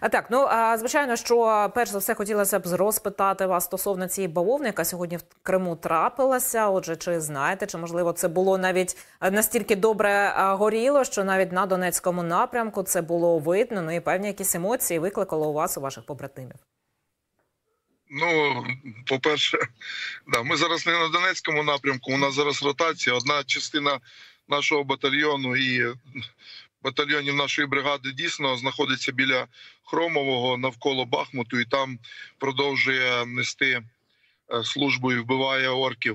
А так, звичайно, що перш за все хотілося б розпитати вас стосовно цієї бавовни, яка сьогодні в Криму трапилася. Отже, чи знаєте, чи можливо це було навіть настільки добре горіло, що навіть на Донецькому напрямку це було видно, ну і певні якісь емоції викликало у вас, у ваших побратимів? Ну, по-перше, да, ми зараз не на Донецькому напрямку, у нас зараз ротація. Одна частина нашого батальйону і батальйонів нашої бригади дійсно знаходиться біля Хромового навколо Бахмуту і там продовжує нести службу і вбиває орків.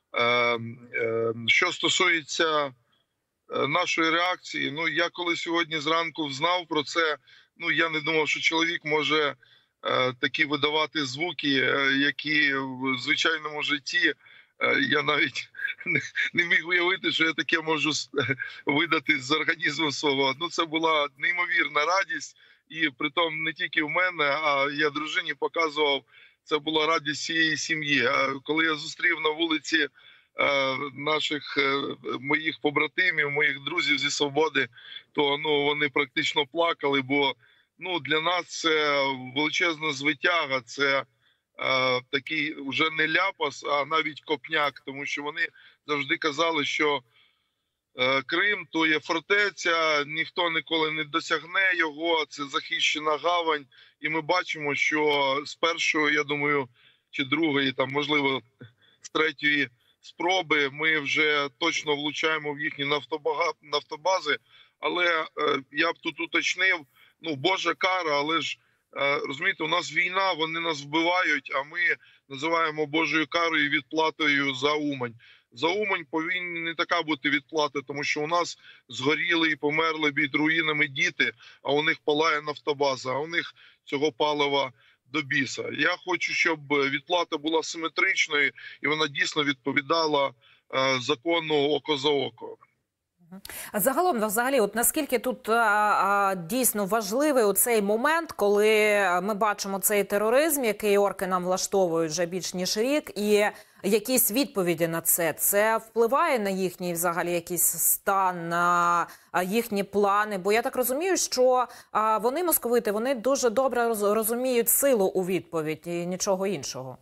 Що стосується нашої реакції, ну я коли сьогодні зранку знав про це, ну я не думав, що чоловік може такі видавати звуки, які в звичайному житті я навіть не міг уявити, що я таке можу видати з організму свого. Ну, це була неймовірна радість. І притом не тільки в мене, а я дружині показував, це була радість всієї сім'ї. Коли я зустрів на вулиці наших моїх побратимів, моїх друзів зі Свободи, то ну, вони практично плакали, бо ну, для нас це величезна звитяга, це такий вже не ляпас, а навіть копняк, тому що вони завжди казали, що Крим – то є фортеця, ніхто ніколи не досягне його, це захищена гавань. І ми бачимо, що з першої, я думаю, чи другої, там, можливо, з третьої спроби ми вже точно влучаємо в їхні нафтобази. Але я б тут уточнив, ну, Божа кара, але ж, розумієте, у нас війна, вони нас вбивають, а ми називаємо Божою карою і відплатою за Умань. За Умань повинна не така бути відплата, тому що у нас згоріли і померли під руїнами діти, а у них палає нафтобаза, а у них цього палива до біса. Я хочу, щоб відплата була симетричною і вона дійсно відповідала закону око за око. Загалом, взагалі, от наскільки тут дійсно важливий у цей момент, коли ми бачимо цей тероризм, який орки нам влаштовують вже більш ніж рік, і якісь відповіді на це. Це впливає на їхній взагалі якийсь стан, на їхні плани? Бо я так розумію, що вони, московити, вони дуже добре розуміють силу у відповідь і нічого іншого.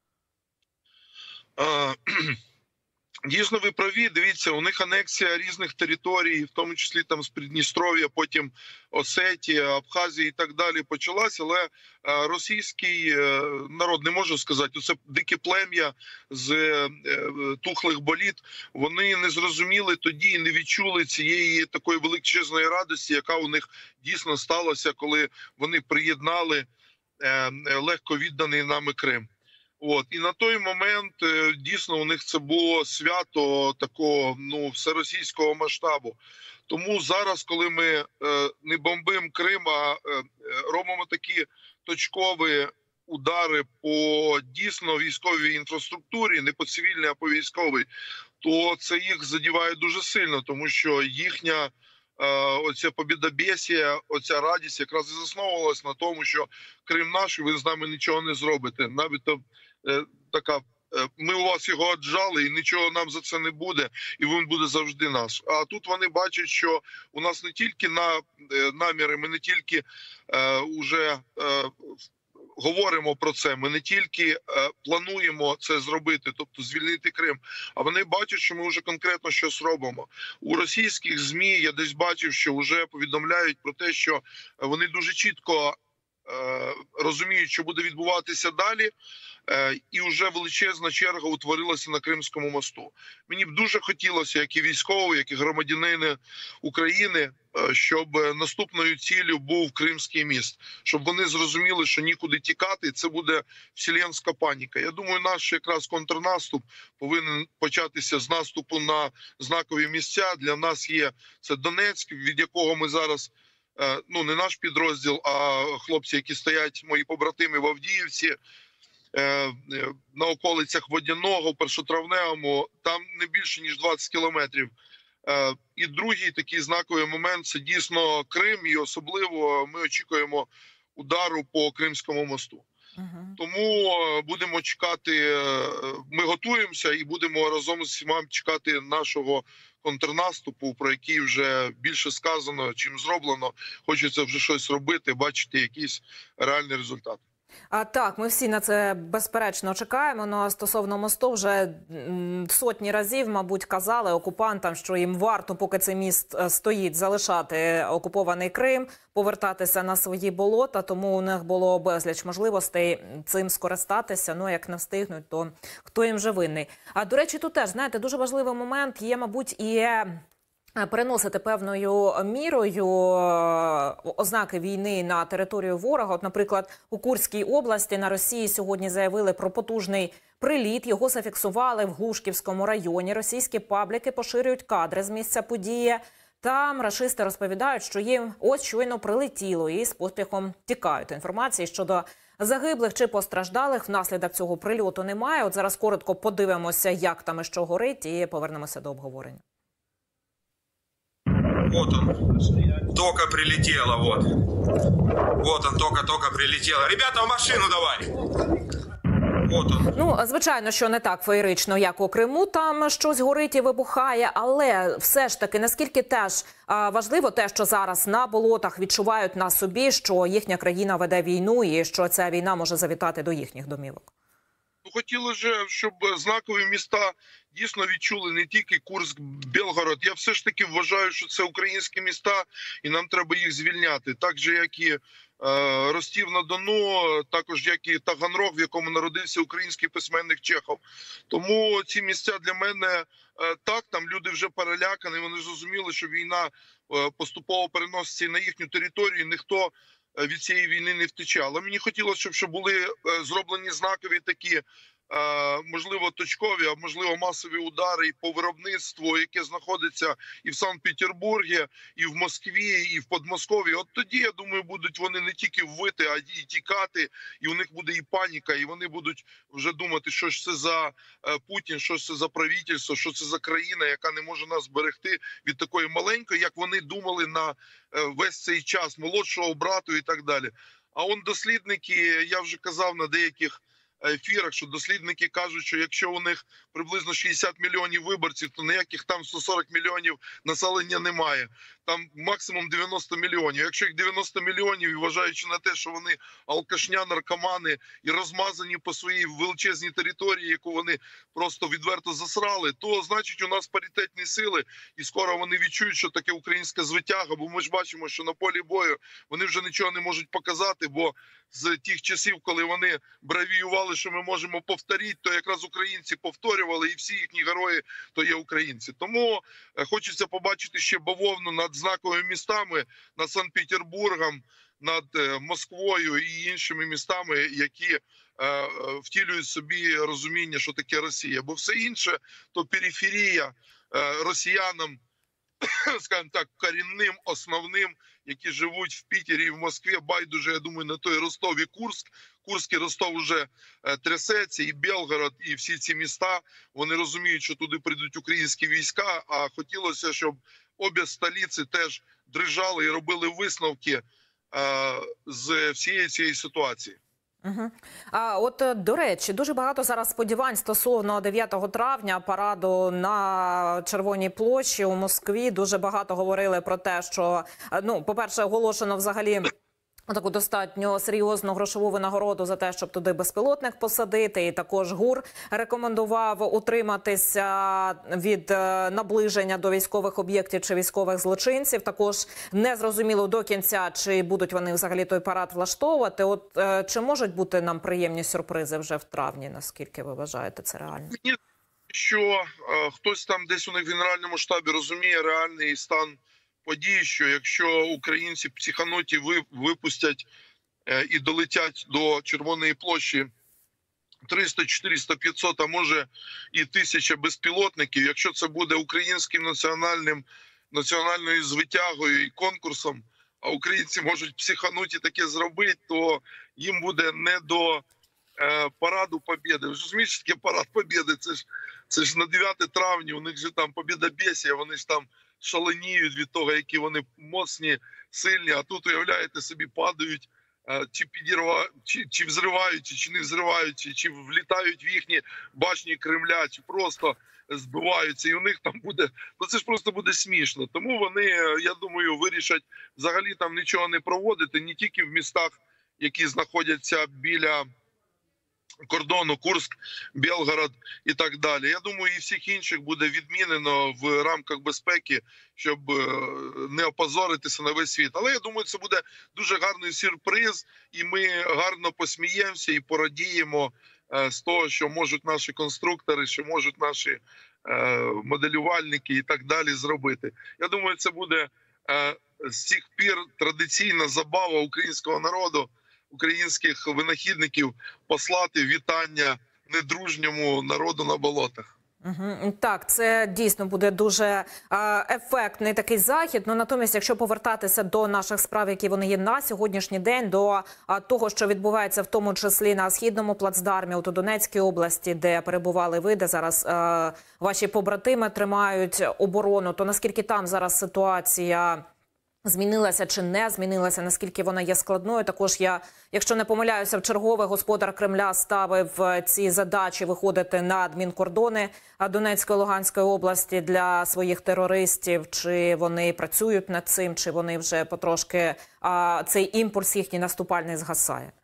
Дійсно, ви праві. Дивіться, у них анексія різних територій, в тому числі там з Придністров'я, потім Осетія, Абхазія і так далі почалася. Але російський народ, не можу сказати, це дике плем'я з тухлих боліт, вони не зрозуміли тоді і не відчули цієї такої величезної радості, яка у них дійсно сталася, коли вони приєднали легко відданий нами Крим. От. І на той момент дійсно у них це було свято такого, ну, всеросійського масштабу. Тому зараз, коли ми не бомбимо Крим, а робимо такі точкові удари по дійсно військовій інфраструктурі, не по цивільній, а по військовій, то це їх задіває дуже сильно, тому що їхня оця побєдобєсія, оця радість якраз і засновувалась на тому, що Крим наш, і ви з нами нічого не зробите. Навіть така, ми у вас його отжали і нічого нам за це не буде, і він буде завжди наш. А тут вони бачать, що у нас не тільки наміри, ми не тільки уже говоримо про це, ми не тільки плануємо це зробити, тобто звільнити Крим, а вони бачать, що ми вже конкретно щось робимо. У російських ЗМІ я десь бачив, що вже повідомляють про те, що вони дуже чітко розуміють, що буде відбуватися далі, і вже величезна черга утворилася на Кримському мосту. Мені б дуже хотілося, як і військові, як і громадянини України, щоб наступною ціллю був Кримський міст, щоб вони зрозуміли, що нікуди тікати, і це буде вселенська паніка. Я думаю, наш якраз контрнаступ повинен початися з наступу на знакові місця. Для нас є це Донецьк, від якого ми зараз, ну не наш підрозділ, а хлопці, які стоять, мої побратими в Авдіївці, на околицях Водяного, Першотравневому, там не більше, ніж 20 кілометрів. І другий такий знаковий момент – це дійсно Крим, і особливо ми очікуємо удару по Кримському мосту. Мгм. Тому будемо чекати, ми готуємося і будемо разом з всіма чекати нашого контрнаступу, про який вже більше сказано, чим зроблено. Хочеться вже щось робити, бачити якісь реальні результати. Так, ми всі на це безперечно чекаємо. Ну а стосовно мосту, вже сотні разів, мабуть, казали окупантам, що їм варто, поки цей міст стоїть, залишати окупований Крим, повертатися на свої болота. Тому у них було безліч можливостей цим скористатися. Ну, як не встигнуть, то хто їм вже винний. А до речі, тут теж, знаєте, дуже важливий момент є, мабуть, і переносити певною мірою ознаки війни на територію ворога. От, наприклад, у Курській області на Росії сьогодні заявили про потужний приліт. Його зафіксували в Глушківському районі. Російські пабліки поширюють кадри з місця події. Там рашисти розповідають, що їм ось щойно прилетіло і з поспіхом тікають. Інформації щодо загиблих чи постраждалих внаслідок цього прильоту немає. От зараз коротко подивимося, як там і що горить, і повернемося до обговорення. Вот он, только прилетело, вот. Вот он, только прилетело. Ребята, в машину давай! Вот он. Ну, звичайно, що не так феєрично, як у Криму, там щось горить і вибухає, але все ж таки, наскільки теж важливо те, що зараз на болотах відчувають на собі, що їхня країна веде війну і що ця війна може завітати до їхніх домівок. Хотілося, щоб знакові міста дійсно відчули не тільки Курськ, Белгород. Я все ж таки вважаю, що це українські міста, і нам треба їх звільняти. Так же, як і Ростів-на-Дону, також як і Таганрог, в якому народився український письменник Чехов. Тому ці місця для мене так, там люди вже перелякані, вони зрозуміли, що війна поступово переноситься і на їхню територію, ніхто від цієї війни не втече. Але мені хотілося, щоб були зроблені знакові такі, можливо, точкові, а можливо, масові удари і по виробництву, яке знаходиться і в Санкт-Петербургі, і в Москві, і в Подмосков'ї. От тоді, я думаю, будуть вони не тільки ввити, а й тікати, і у них буде і паніка, і вони будуть вже думати, що ж це за Путін, що ж це за правительство, що це за країна, яка не може нас зберегти від такої маленької, як вони думали на весь цей час, молодшого брату і так далі. А он дослідники, я вже казав на деяких ефірах, що дослідники кажуть, що якщо у них приблизно 60 мільйонів виборців, то ніяких там 140 мільйонів населення немає. Там максимум 90 мільйонів. Якщо їх 90 мільйонів, і вважаючи на те, що вони алкашня, наркомани і розмазані по своїй величезній території, яку вони просто відверто засрали, то значить у нас паритетні сили, і скоро вони відчують, що таке українська звитяга, бо ми ж бачимо, що на полі бою вони вже нічого не можуть показати, бо з тих часів, коли вони бравіювали, що ми можемо повторити, то якраз українці повторювали, і всі їхні герої то є українці. Тому хочеться побачити ще бавовну над знаковими містами, над Санкт-Петербургом, над Москвою і іншими містами, які втілюють собі розуміння, що таке Росія. Бо все інше то периферія росіянам, скажімо так, корінним, основним, які живуть в Пітері і в Москві, байдуже, я думаю, на той Ростов і Курськ. Курськ і Ростов вже трясеться, і Белгород, і всі ці міста, вони розуміють, що туди прийдуть українські війська, а хотілося, щоб обі столиці теж дрижали і робили висновки з всієї цієї ситуації. Угу. А от, до речі, дуже багато зараз сподівань стосовно 9 травня, параду на Червоній площі у Москві. Дуже багато говорили про те, що, ну, по-перше, оголошено взагалі таку достатньо серйозну грошову винагороду за те, щоб туди безпілотник посадити. І також ГУР рекомендував утриматися від наближення до військових об'єктів чи військових злочинців. Також не зрозуміло до кінця, чи будуть вони взагалі той парад влаштовувати. От чи можуть бути нам приємні сюрпризи вже в травні? Наскільки ви вважаєте це реально? Ні, що хтось там десь у них в Генеральному штабі розуміє реальний стан події, що якщо українці психануті випустять і долетять до Червоної площі 300, 400, 500, а може і 1000 безпілотників, якщо це буде українським національною звитягою і конкурсом, а українці можуть психануті таке зробити, то їм буде не до параду Побєди. Ви ж розумієте, що таке парад Побєди? Це ж на 9 травня, у них же там побєдобєсія, вони ж там шаленіють від того, які вони моцні, сильні, а тут, уявляєте собі, падають чи взриваються, чи не взриваються, чи влітають в їхні башні Кремля, чи просто збиваються, і у них там буде, ну це ж просто буде смішно. Тому вони, я думаю, вирішать взагалі там нічого не проводити, не тільки в містах, які знаходяться біля кордону, Курськ, Білгород і так далі. Я думаю, і всіх інших буде відмінено в рамках безпеки, щоб не опозоритися на весь світ. Але я думаю, це буде дуже гарний сюрприз, і ми гарно посміємося і порадіємо з того, що можуть наші конструктори, що можуть наші моделювальники і так далі зробити. Я думаю, це буде з цих пір традиційна забава українського народу, українських винахідників послати вітання недружньому народу на болотах. Так, це дійсно буде дуже ефектний такий захід. Ну, натомість, якщо повертатися до наших справ, які вони є на сьогоднішній день, до того, що відбувається в тому числі на Східному плацдармі, у Донецькій області, де перебували ви, де зараз ваші побратими тримають оборону, то наскільки там зараз ситуація змінилася чи не змінилася, наскільки вона є складною? Також я, якщо не помиляюся, вчергове господар Кремля ставив ці задачі виходити на адмінкордони Донецької, Луганської області для своїх терористів. Чи вони працюють над цим, чи вони вже потрошки цей імпульс їхній наступальний згасає?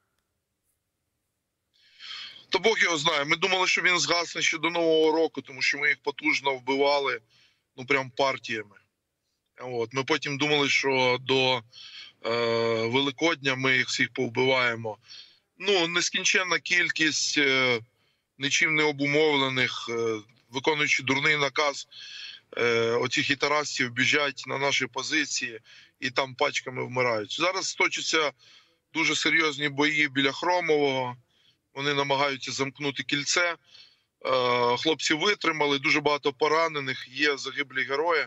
То Бог його знає. Ми думали, що він згасне ще до Нового року, тому що ми їх потужно вбивали, ну прям партіями. Ми потім думали, що до Великодня ми їх всіх повбиваємо. Ну, нескінченна кількість нічим не обумовлених, виконуючи дурний наказ, оці хітарасів біжать на наші позиції і там пачками вмирають. Зараз точаться дуже серйозні бої біля Хромового. Вони намагаються замкнути кільце. Хлопці витримали, дуже багато поранених, є загиблі герої.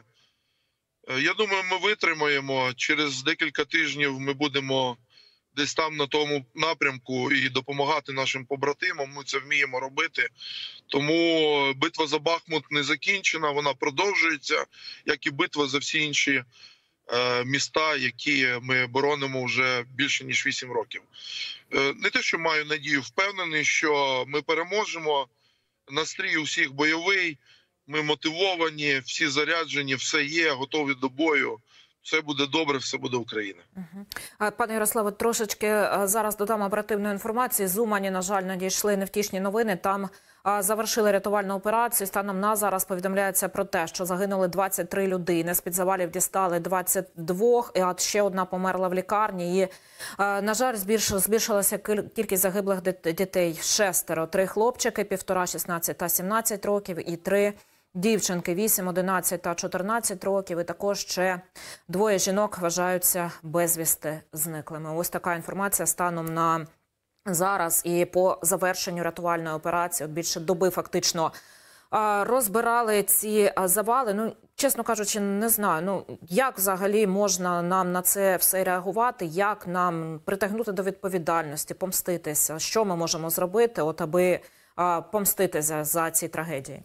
Я думаю, ми витримаємо. Через декілька тижнів ми будемо десь там на тому напрямку і допомагати нашим побратимам. Ми це вміємо робити. Тому битва за Бахмут не закінчена, вона продовжується, як і битва за всі інші міста, які ми боронимо вже більше ніж 8 років. Не те, що маю надію, впевнений, що ми переможемо. Настрій у всіх бойовий. Ми мотивовані, всі заряджені, все є, готові до бою. Все буде добре, все буде Україна. Пане Ярославе, трошечки зараз додам оперативної інформації. З Умані, на жаль, надійшли невтішні новини. Там завершили рятувальну операцію. Станом на зараз повідомляється про те, що загинули 23 людини. З-під завалів дістали 22, а ще одна померла в лікарні. І, на жаль, збільшилася кількість загиблих дітей. 6, 3 хлопчики, 1,5, 16 та 17 років і 3 дівчинки 8, 11 та 14 років. І також ще 2 жінок вважаються безвісти зниклими. Ось така інформація станом на зараз. І по завершенню рятувальної операції, більше доби фактично розбирали ці завали. Ну, чесно кажучи, не знаю, ну, як взагалі можна нам на це все реагувати, як нам притягнути до відповідальності, помститися, що ми можемо зробити, от аби помститися за ці трагедії?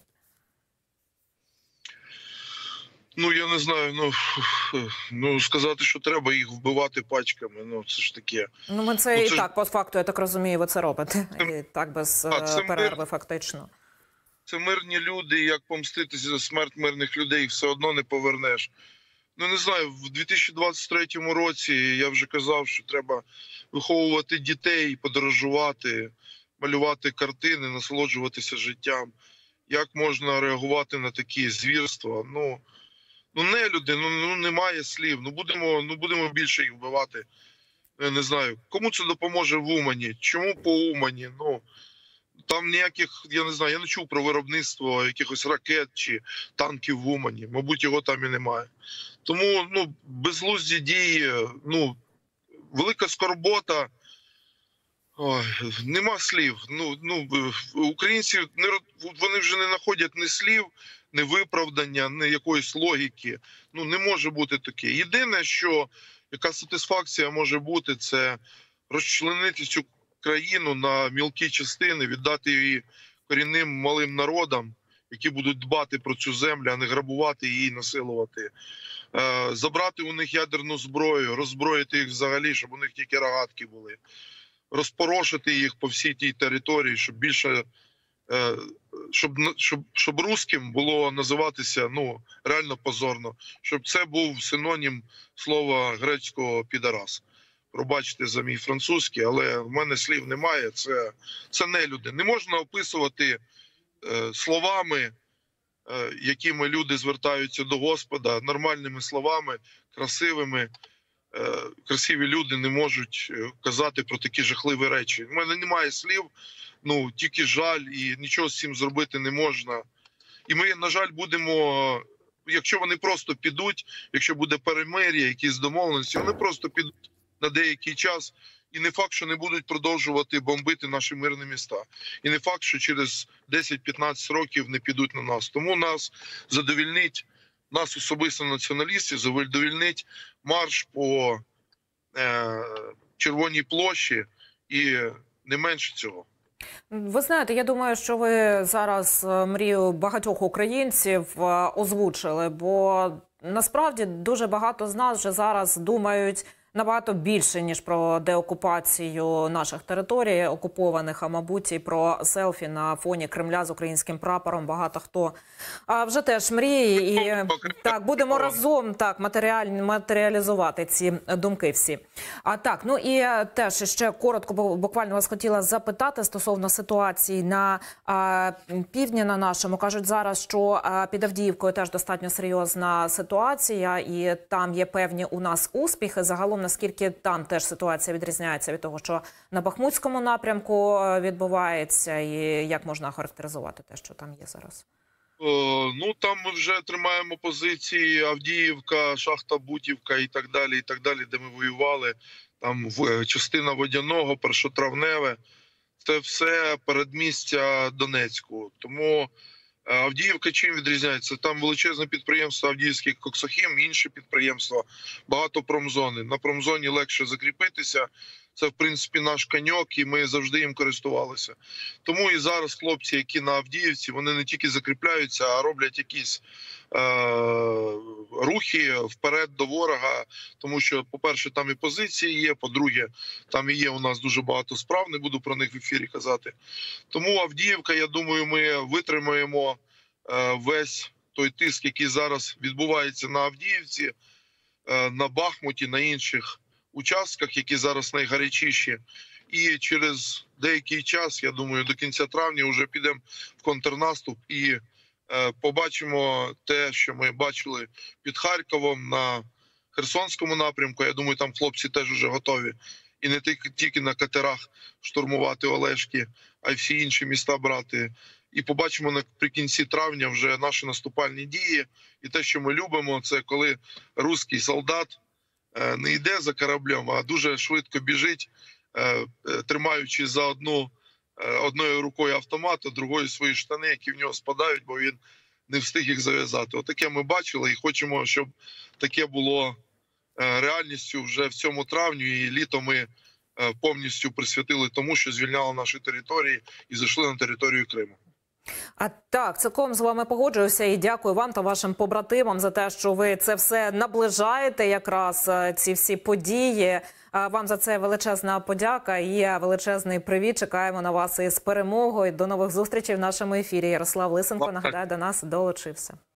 Ну, я не знаю, ну сказати, що треба їх вбивати пачками, ну це ж таке. Ну, ми це і так, по факту, я так розумію, ви це робите. І так, без перерви, фактично. Це мирні люди, як помститися за смерть мирних людей, все одно не повернеш. Ну, не знаю, в 2023 році я вже казав, що треба виховувати дітей, подорожувати, малювати картини, насолоджуватися життям. Як можна реагувати на такі звірства? Ну не люди, немає слів. Ну будемо більше їх вбивати. Я не знаю, кому це допоможе в Умані? Чому по Умані? Ну, там ніяких, я не знаю, я не чув про виробництво якихось ракет чи танків в Умані. Мабуть, його там і немає. Тому, безглузді дії, велика скорбота. Ой, нема слів. Українці, вони вже не знаходять ні слів, ні виправдання, ні якоїсь логіки. Не може бути таке. Єдине, що яка сатисфакція може бути, це розчленити цю країну на мілкі частини, віддати її корінним малим народам, які будуть дбати про цю землю, а не грабувати її і насилувати забрати у них ядерну зброю, роззброїти їх взагалі, щоб у них тільки рогатки були, розпорошити їх по всій тій території, щоб більше, щоб русським було називатися реально позорно, щоб це був синонім слова грецького підарас. Пробачте за мій французький, але в мене слів немає, це нелюди. Не можна описувати словами, якими люди звертаються до Господа, нормальними словами, красивими. Красиві люди не можуть казати про такі жахливі речі. У мене немає слів, тільки жаль, і нічого з цим зробити не можна. І ми, на жаль, будемо, якщо вони просто підуть, якщо буде перемир'я, якісь домовленості, вони просто підуть на деякий час. І не факт, що не будуть продовжувати бомбити наші мирні міста. І не факт, що через 10-15 років не підуть на нас. Тому нас задовільнить, нас особисто націоналістів, задовільнить марш по Червоній площі і не менше цього. Ви знаєте, я думаю, що ви зараз мрію багатьох українців озвучили, бо насправді дуже багато з нас вже зараз думають набагато більше, ніж про деокупацію наших територій окупованих, а мабуть і про селфі на фоні Кремля з українським прапором. Багато хто вже теж мріє і так, будемо разом матеріалізувати ці думки всі. І теж ще коротко, буквально вас хотіла запитати стосовно ситуації на півдні на нашому. Кажуть зараз, що під Авдіївкою теж достатньо серйозна ситуація і там є певні у нас успіхи. Загалом, наскільки там теж ситуація відрізняється від того, що на Бахмутському напрямку відбувається, і як можна охарактеризувати те, що там є зараз? Там ми вже тримаємо позиції Авдіївка, Шахта Бутівка і так далі, де ми воювали. Там частина Водяного, Першотравневе. Це все передмістя Донецьку. Тому Авдіївка чим відрізняється? Там величезне підприємство Авдіївський коксохім, інші підприємства, багато промзони. На промзоні легше закріпитися. Це, в принципі, наш коньок, і ми завжди їм користувалися. Тому і зараз хлопці, які на Авдіївці, вони не тільки закріпляються, а роблять якісь рухи вперед до ворога. Тому що, по-перше, там і позиції є, по-друге, там і є у нас дуже багато справ, не буду про них в ефірі казати. Тому Авдіївка, я думаю, ми витримаємо весь той тиск, який зараз відбувається на Авдіївці, на Бахмуті, на інших участках, які зараз найгарячіші. І через деякий час, я думаю, до кінця травня вже підемо в контрнаступ і побачимо те, що ми бачили під Харковом на Херсонському напрямку. Я думаю, там хлопці теж вже готові. І не тільки на катерах штурмувати Олешки, а й всі інші міста брати. І побачимо наприкінці травня вже наші наступальні дії. І те, що ми любимо, це коли руський солдат не йде за кораблем, а дуже швидко біжить, тримаючи за одною рукою автомат, а другою свої штани, які в нього спадають, бо він не встиг їх зав'язати. Отаке ми бачили і хочемо, щоб таке було реальністю вже в цьому травні. І літо ми повністю присвятили тому, що звільняли наші території і зайшли на територію Криму. Так, цілком з вами погоджуюся і дякую вам та вашим побратимам за те, що ви це все наближаєте, якраз ці всі події. Вам за це величезна подяка і величезний привіт. Чекаємо на вас із перемогою. До нових зустрічей в нашому ефірі. Ярослав Лисенко, нагадаю, до нас долучився.